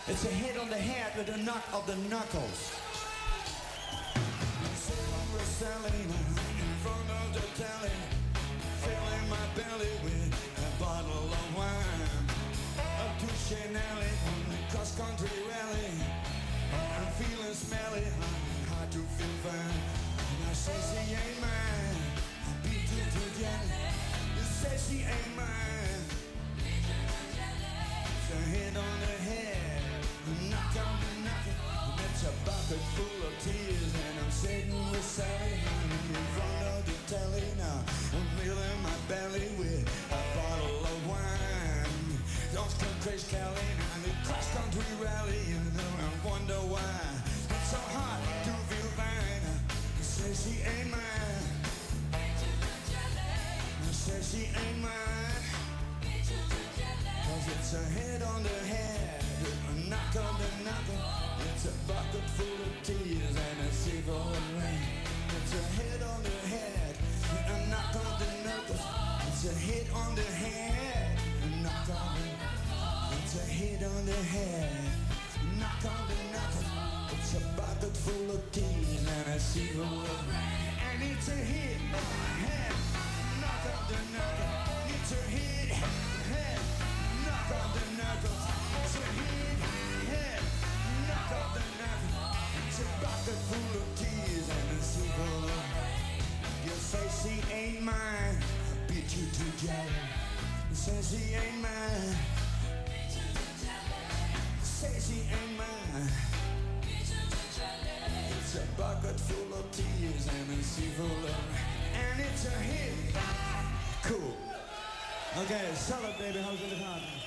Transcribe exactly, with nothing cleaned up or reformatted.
It's a hit on the head with a knock of the knuckles. Silver selling in front of the telly, filling my belly with a bottle of wine. Up to Chanel on the cross-country rally, I'm feeling smelly, hard to feel fine. And I say she ain't mine, I beat you to jelly. You say she ain't mine, it's a hit on the head, a knock on the knuckle. It's a bucket full of tears, and I'm sitting with Sally in front of the telly now. I'm filling my belly with a bottle of wine. Don't come crazy Kelly and the cross-country rally, you know, I wonder why it's so hard to feel fine. I say she ain't mine, I say she ain't mine, cause it's a hit on the head, a knock on the knuckle. It's a bucket full of tears and a silver rain. It's a hit on the head, a knock on the knuckles. It's a hit on the head, a knock on the knuckles. It's a hit on the head, a knock on the knuckles. It's a bucket full of tears and a silver rain. And it's a hit on the head, knock on the knuckles. It's a hit, head, knock on the knuckles. It's a hit, head, knock on the knuckles. It's a bucket full of tears and a silver rain. You say she ain't mine, I beat you to jelly. You say she ain't mine, say she ain't mine. It's a bucket full of tears and a silver rain. And it's a hit. Cool. Okay, solid baby, how's it going?